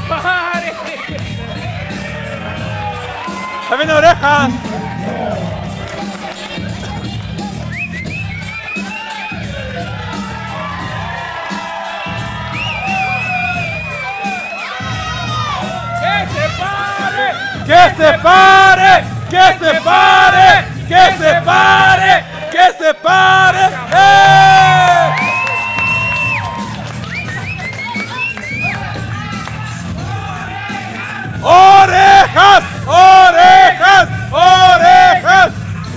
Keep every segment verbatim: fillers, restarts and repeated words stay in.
pare! ¡Está viendo orejas! ¡Que se pare! ¡Que se pare! ¡Que se pare! ¡Que se pare! ¡Eh! ¡Orejas! ¡Orejas! ¡Orejas!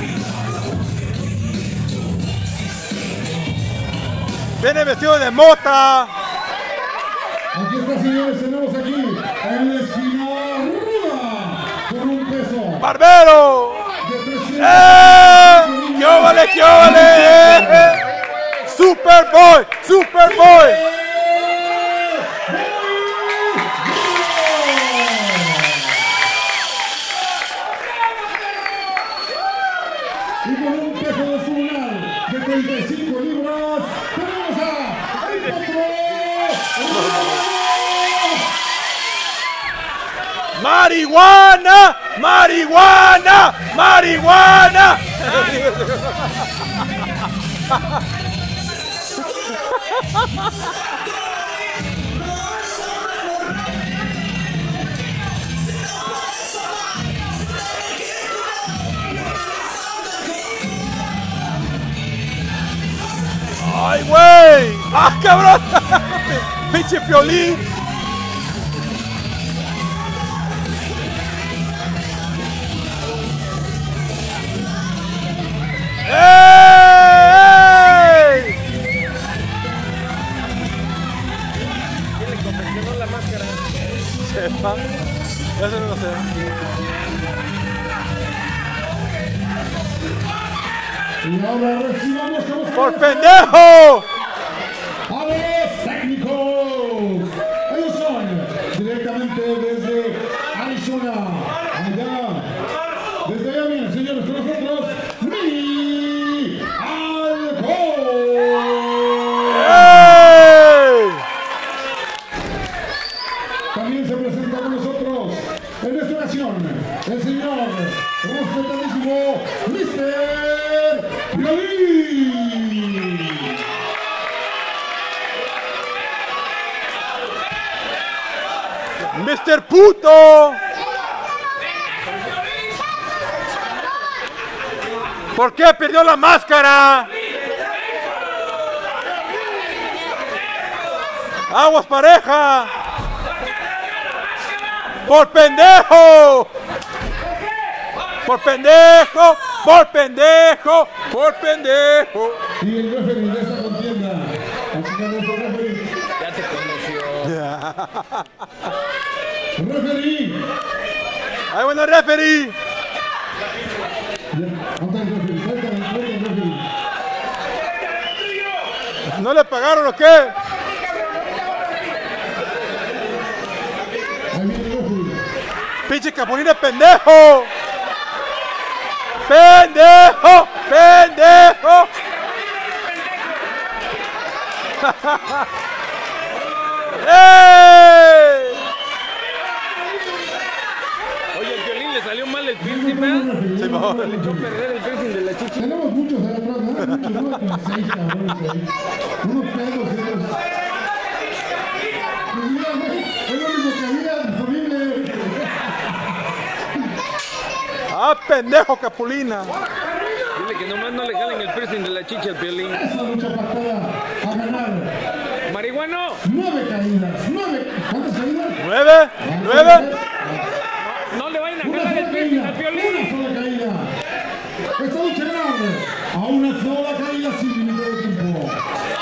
Viene vestido de mota. Aquí está, señores, tenemos aquí en la esquina ruda con un peso. ¡Barbero! ¡Eh! ¡Qué óvale, qué óvale! ¡Eh, eh! ¡Superboy! ¡Superboy! Y con un peso descomunal de treinta y cinco libras, tenemos a el potro. ¡Marihuana! ¡Marihuana! ¡Marihuana! ¡Ay, güey! ¡Ah, cabrón! ¡Pinche Piolín! ¡Ey! ¿Quién le confeccionó la máscara? Sepa. Ya se no lo sé. Y ahora recibamos como ¡Por pendejo! a los técnicos. Ellos son directamente desde Arizona. Allá. Desde allá vienen, señores, con nosotros. Mi Alcohol. ¡Ey! También se presenta con nosotros en esta ocasión el señor respetadísimo mister Piolín. ¡mister Puto! ¿Por qué perdió la máscara? ¡Aguas, pareja! ¡Por pendejo! ¡Por pendejo! ¡Por pendejo! ¡Por pendejo! Y el referee de esta contienda. Aquí está nuestro referee. Ya te conoció. Referee. ¡Ay, bueno, referee! ¿Dónde está el referee? Suéltame, suéltame el referee. ¿No le pagaron o qué? Ahí viene el referee. ¡Pinche Capulina, pendejo! ¡Pendejo! ¡Pendejo! ¡Ey! Oye, el Piolín le salió mal el piercing, ¿verdad? Sí, no. Le echó a perder el piercing de la chichi. Tenemos muchos allá atrás, ¿no? Muchos, ¿no? Como seis cabrones ahí. Unos pedos y otros. Pues mira, güey, es lo único que había disponible. ¡Ah, pendejo, Capulina! Dile que nomás no le jalen el piercing de la chichi al Piolín. Esa lucha pactada a ganar. ¡Marihuano! Nueve caídas. Nueve. ¿Cuántas caídas? ¿Nueve? ¿Nueve? ¡No le vayan a Una jalar el sola piercing caída. al Piolín! Una sola caída. Esta lucha grande. A una sola caída sin límite de tiempo.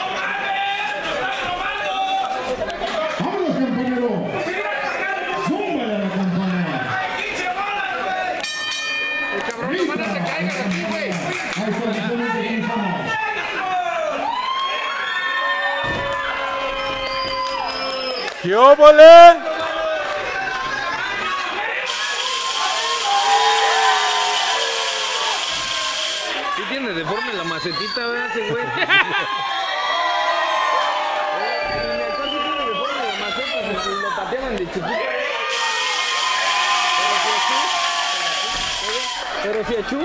¡Vámonos, compañero! ¡Zúmbale a la campana! El cabrón no van a se caigan aquí, güey. Ahí está, simplemente comenzamos. ¿Qué óvole? Sí tiene deforme la macetita, ¿verdad, ese güey? El alcohol sí tiene deforme la maceta, se lo tapó. pateaban de chiquito. Pero si achú.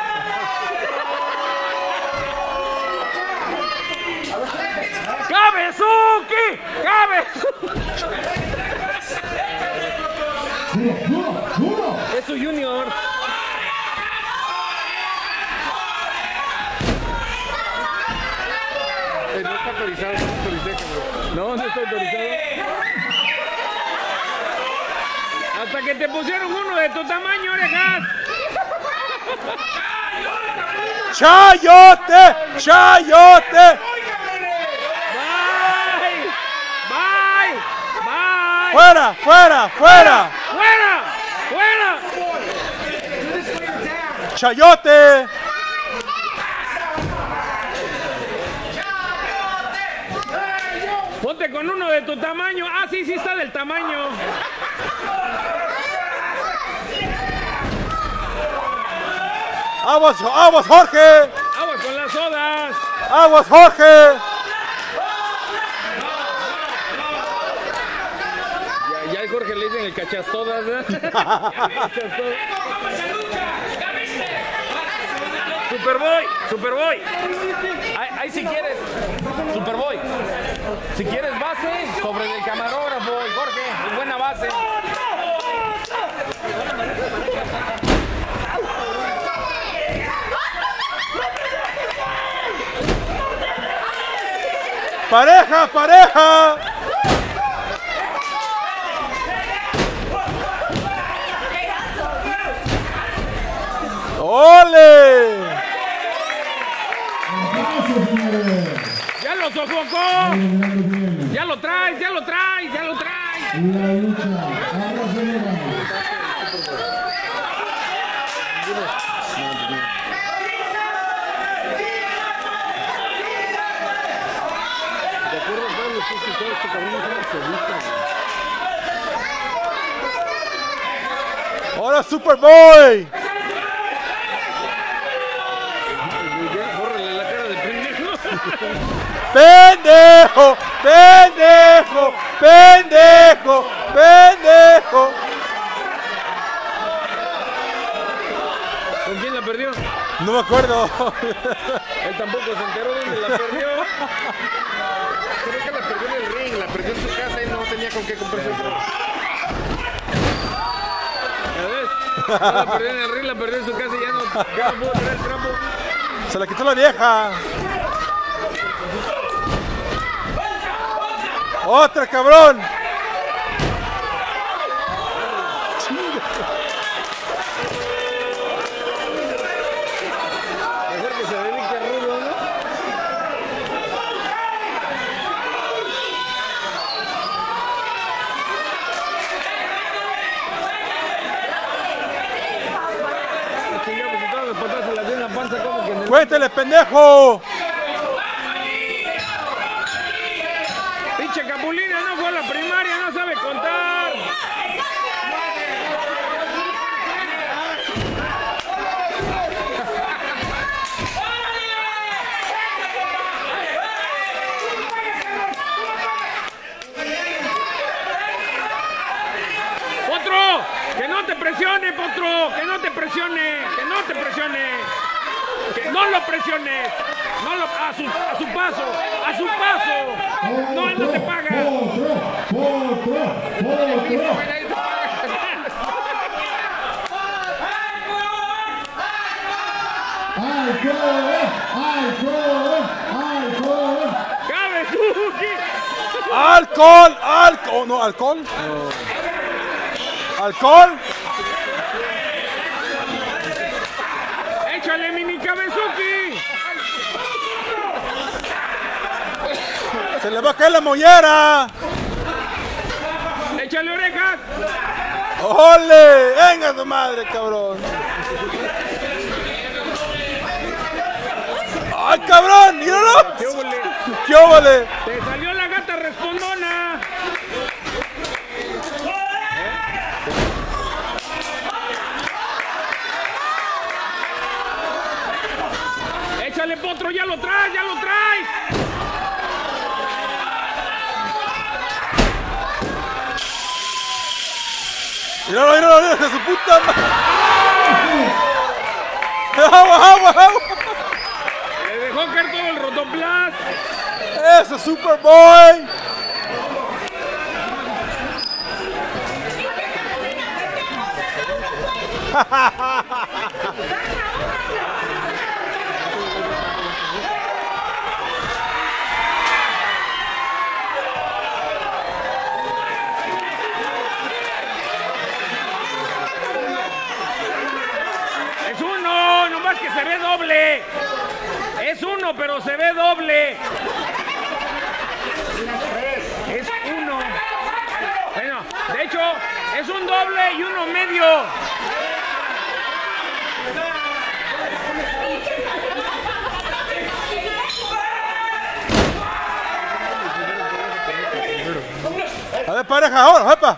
¡Cabezuki! ¡Cabezuki! Es su junior. Eh, no está autorizado, no autoricé, cabrón. No, no está autorizado. Hasta que te pusieron uno de tu tamaño, orejas. ¡Chayote! ¡Chayote! Bye. Bye. Bye. ¡Fuera! ¡Fuera! ¡Fuera! ¡Fuera! ¡Fuera! ¡Chayote! Ponte con uno de tu tamaño. Ah, sí, sí está del tamaño. ¡Aguas, aguas, Jorge! Aguas con las sodas. ¡Aguas, Jorge! Ya, ya el Jorge le dicen el cachastodas, ¿verdad? Cachastodas. Superboy, Superboy. Ahí, ahí si quieres, Superboy. Si quieres base, sobre el camarógrafo, Jorge, es buena base. ¡Pareja, pareja! ¡Ole! ¡Ya lo sofocó! ¡Ya lo traes, ya lo traes, ya lo traes! La lucha, ahora se le gana. ¿Te acuerdas de los que hiciste este cabrón? ¡Ahora Superboy! Bórrale la cara de pendejo. ¡Pendejo! ¡Pendejo! ¡Pendejo! ¡Pendejo! ¿Con quién la perdió? No me acuerdo. Él tampoco se enteró dónde la perdió. Creo que la perdió en el ring, la perdió en su casa y no tenía con qué comprarse otro. ¿Ya ves? No la perdió en el ring, la perdió en su casa y ya no, ya no pudo traer el trapo. Se la quitó la vieja. ¡Otra, cabrón! Mejor que se dedique a rudo, ¿no? Chingado, pues si todas las patadas se las dio en la panza, como que en el... ¡Cuéntele, pendejo! Pinche Capulina no fue a la primaria, no sabe contar. ¡Potro! ¡Que no te presione, Potro! ¡Que no te presione! ¡Que no te presione! ¡Que no lo presiones! No lo, a, su, a su paso, a su paso. No, él no te paga. Otro, otro, otro. ¡Alcohol! ¡Alcohol! ¡Alcohol! ¡Cabezuki! ¡Alcohol! ¡Alcohol! ¿No, alcohol? ¿Alcohol? ¡Échale, mini Cabezuki! ¡Se le va a caer la mollera! ¡Échale orejas! ¡Ole! ¡Venga su madre, cabrón! ¡Ay, cabrón! ¡Míralo! ¡Qué óvole! ¡Qué óvole! ¡Te salió la gata respondona! ¡Échale, Potro! ¡Ya lo traes! ¡Ya lo traes! Míralo, míralo, míralo, de su puta madre. Agua, agua, agua. Le dejó caer todo el Rotoplas. Eso, Superboy. Es uno, nomás que se ve doble. Es uno, pero se ve doble. Es uno. Bueno, de hecho, es un doble y uno medio. A ver, pareja ahora, epa.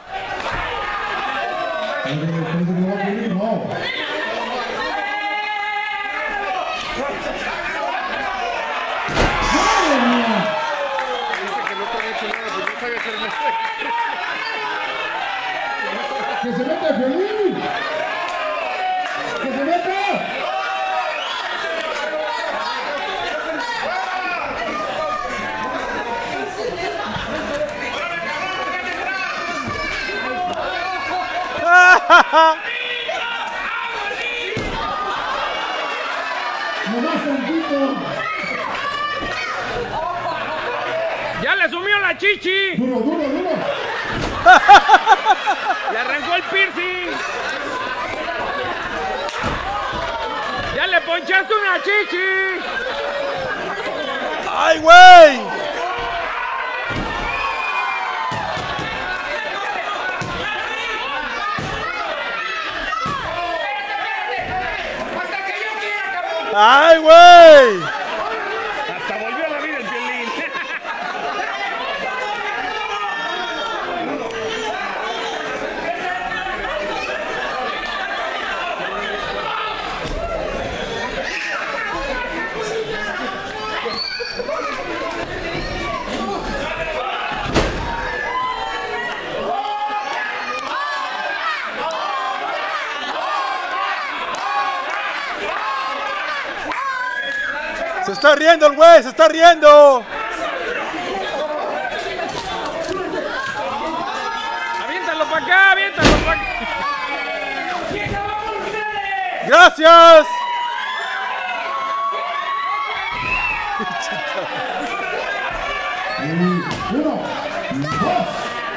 ¡Que se meta el violín! ¡Que se meta! ¡Nomás tantito! ¡Ya le sumió la chichi! ¡Duro, duro, duro! Le arrancó el piercing. ¡Ya le ponchaste una chichi! ¡Ay, güey! ¡Ay, güey! Hasta volvió a la vida el violín. Se está riendo el güey, se está riendo. Aviéntalo para acá, aviéntalo para acá. Gracias. Uno, dos.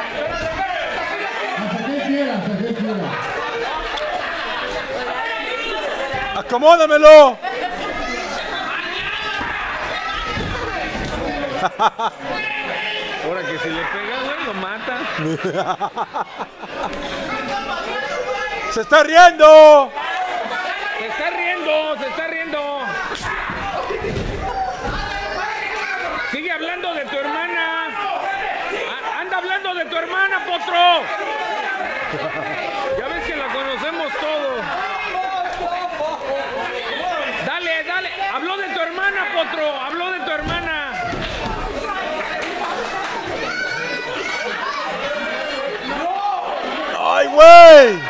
Hasta que quiera, hasta que quiera. Acomódamelo. Ahora que si le pega, güey, lo mata. Se está riendo. Se está riendo, se está riendo. Sigue hablando de tu hermana. A- anda hablando de tu hermana, Potro. Ya ves que la conocemos todos. Dale, dale. Habló de tu hermana, Potro. Habló de tu hermana. ¡Ay, güey!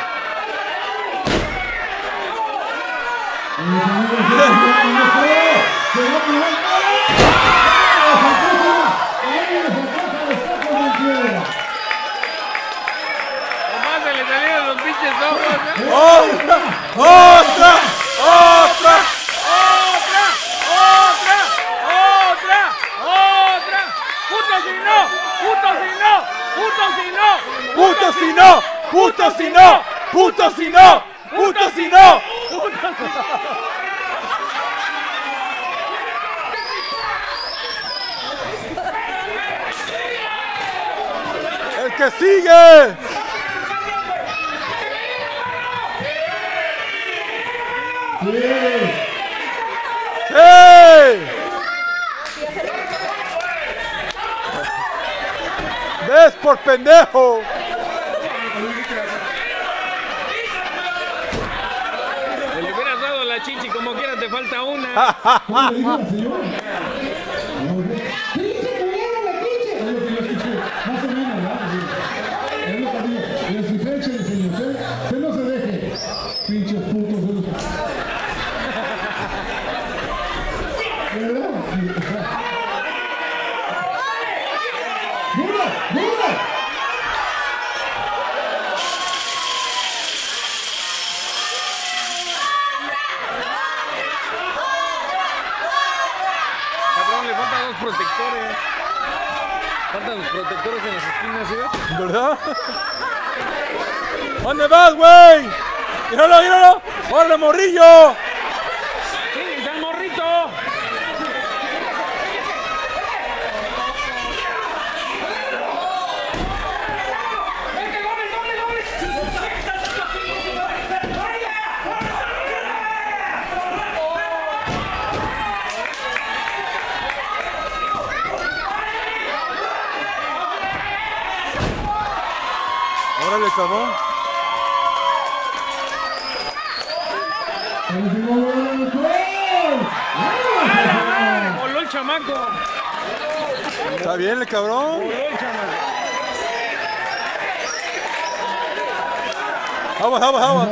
Nomás se le salieron los pinches ojos, ¿eh? ¡Otra! ¡Otra! ¡Otra! ¡Otra! ¡Otra! ¡Otra! ¡Otra! ¡Puto si no! ¡Puto si no! ¡Puto si no! ¡Puto si no! ¡Puto si no! ¡Puto si no! ¡Puto si no! ¡Puto si no! ¡El que sigue! ¡Hey! ¡Ves por pendejo! Le hubieras dado la chichi, como quiera te falta una. ¿Cómo le dijo la señora? ¿Qué dice que viene la pinche? Es lo que yo escuché, más o menos, ¿verdad? Es lo que digo. Les escuché, señor. ¿Verdad? ¿Dónde vas, güey? ¡Míralo, míralo! ¡Órale, morrillo! ¡Fíjense al morrito! ¡Órale, cabrón! Voló el chamaco. Está bien el cabrón. Voló el chamaco. Aguas, aguas, aguas.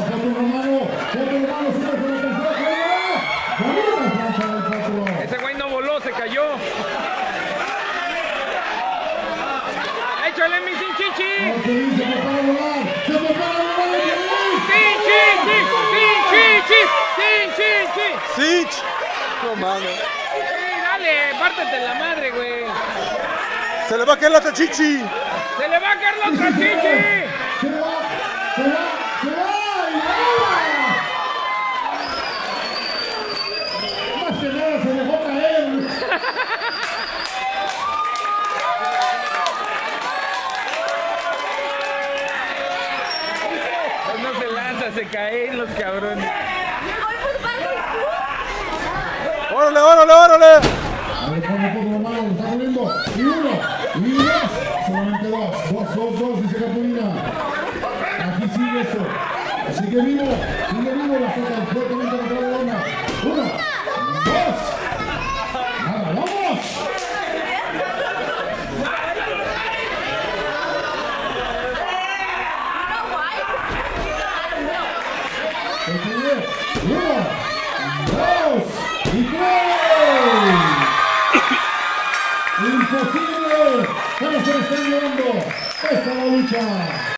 Ese güey no voló, se cayó. ¡Échale mi sin chichi! ¡Sin chichi! ¡Sin chichi! ¡Sin chichi! ¡Sich! No mames. Sí, dale, pártete la madre, güey. Se le va a caer la otra chichi. ¡Se le va a caer la otra chichi! Se va, se va, se va, y nada. Más que nada se dejó caer. Pues no se lanza, se caen los cabrones. ¡Órale, órale, órale! A ver, vamos por la mano, está poniendo. Y uno, y dos. Solamente dos. Dos, dos, dos, dice Capulina. Aquí sigue esto. Sigue vivo, sigue vivo la foto fuertemente contra la lona. Uno, dos. Nada, vamos. Uno, dos y tres. Imposible. ¿Cómo se le está llevando esta la lucha?